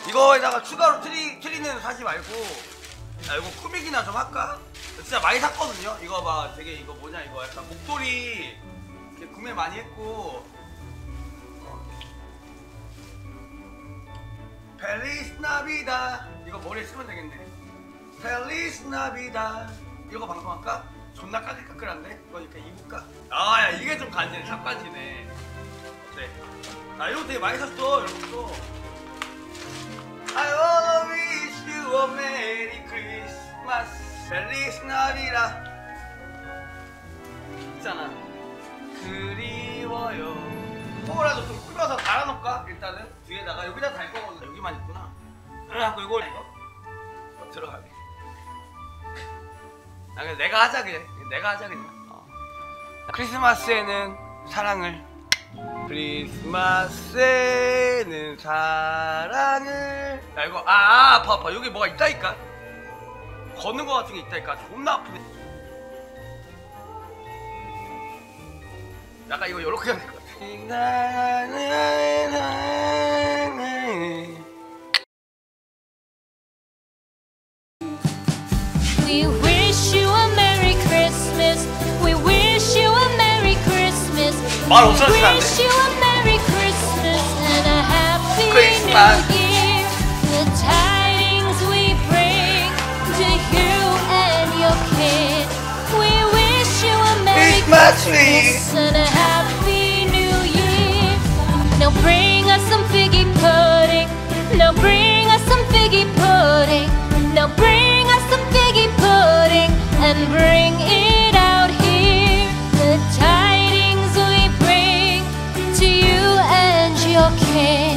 이거에다가 추가로 트리는 사지 말고 이거 꾸미기나 좀 할까? 진짜 많이 샀거든요. 이거 봐, 되게 이거 뭐냐, 이거 약간 목도리 이렇게 구매 많이 했고. 펠리스 나비다 이거 머리에 쓰면 되겠네. 펠리스 나비다 이거 방송할까? 존나 까끌까끌한데? 이거 이렇게 입을까? 아, 야, 이게 좀 간지네. 샵간지네. 어때? 나 이런 거 되게 많이 샀어. 이런 것도 I wanna wish you a Merry Christmas 펠리스 나비다 있잖아. 그리워요. 그거라도 좀 꾸며서 달아놓을까? 일단은 뒤에다가 여기다 달 거거든. 여기만 있구나. 그래갖고 이거 들어가게. 그냥 내가 하자 그냥. 크리스마스에는 사랑을. 크리스마스에는 사랑을. 야 이거 아파. 여기 뭐가 있다니까. 걷는 거 같은 게 있다니까. 존나 아프네. 약간 이거 요렇게 해야 될 것 같아. We wish you a Merry Christmas. We wish you a Merry Christmas. 말 없어지면 안 돼. Wish you a Merry Christmas and a Happy Christmas. New Year. The tidings we bring to you and your kid. We wish you a Merry Christmas and a Happy New Year. Now bring us some figgy pudding. Now bring us some figgy pudding. Now bring us some figgy pudding and bring it out here. The tidings we bring to you and your king.